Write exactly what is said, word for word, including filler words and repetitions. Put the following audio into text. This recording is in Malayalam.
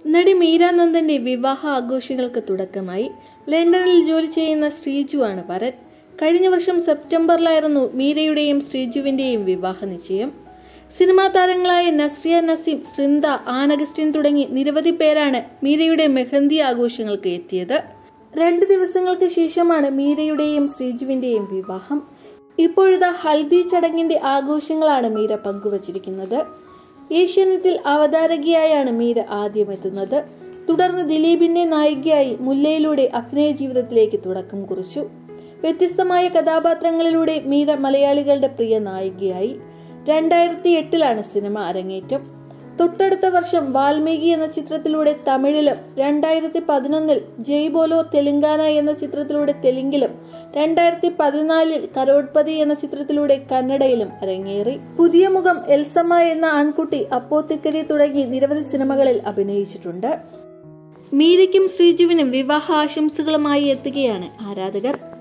നടി മീര നന്ദന്റെ വിവാഹ ആഘോഷങ്ങൾക്ക് തുടക്കമായി. ലണ്ടനിൽ ജോലി ചെയ്യുന്ന ശ്രീജു ആണ് വരൻ. കഴിഞ്ഞ വർഷം സെപ്റ്റംബറിലായിരുന്നു മീരയുടെയും ശ്രീജുവിന്റെയും വിവാഹ നിശ്ചയം. സിനിമാ താരങ്ങളായ നസ്രിയ നസീം, സൃന്ദ, ആനഗസ്റ്റിൻ തുടങ്ങി നിരവധി പേരാണ് മീരയുടെ മെഹന്തി ആഘോഷങ്ങൾക്ക് എത്തിയത്. രണ്ട് ദിവസങ്ങൾക്ക് ശേഷമാണ് മീരയുടെയും ശ്രീജുവിന്റെയും വിവാഹം. ഇപ്പോഴത്തെ ഹൽദി ചടങ്ങിന്റെ ആഘോഷങ്ങളാണ് മീര പങ്കുവച്ചിരിക്കുന്നത്. ഏഷ്യാനെറ്റിൽ അവതാരകയായാണ് മീര ആദ്യം എത്തുന്നത്. തുടർന്ന് ദിലീപിന്റെ നായികയായി മുല്ലയിലൂടെ അഭിനയ ജീവിതത്തിലേക്ക് തുടക്കം കുറിച്ചു. വ്യത്യസ്തമായ കഥാപാത്രങ്ങളിലൂടെ മീര മലയാളികളുടെ പ്രിയ നായികയായി. രണ്ടായിരത്തി എട്ടിലാണ് സിനിമ അരങ്ങേറ്റം. തൊട്ടടുത്ത വർഷം വാൽമീകി എന്ന ചിത്രത്തിലൂടെ തമിഴിലും, രണ്ടായിരത്തി പതിനൊന്നിൽ ജയ് ബോലോ തെലുങ്കാന എന്ന ചിത്രത്തിലൂടെ തെലുങ്കിലും, രണ്ടായിരത്തി പതിനാലിൽ കരോഡ്പതി എന്ന ചിത്രത്തിലൂടെ കന്നഡയിലും അരങ്ങേറി. പുതിയ മുഖം എൽസമ്മ എന്ന ആൺകുട്ടി, അപ്പോത്തിക്കരി തുടങ്ങി നിരവധി സിനിമകളിൽ അഭിനയിച്ചിട്ടുണ്ട്. മീരയ്ക്കും ശ്രീജുവിനും വിവാഹ ആശംസകളുമായി എത്തുകയാണ് ആരാധകർ.